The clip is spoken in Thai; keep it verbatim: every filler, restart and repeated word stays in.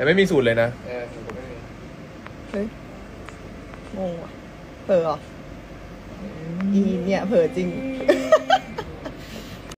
แต่ไม่มีสูตรเลยนะเออสูตรไม่มีเฮ้ยงงว่ะเผลอเหรออีเนี่ยเผลอจริง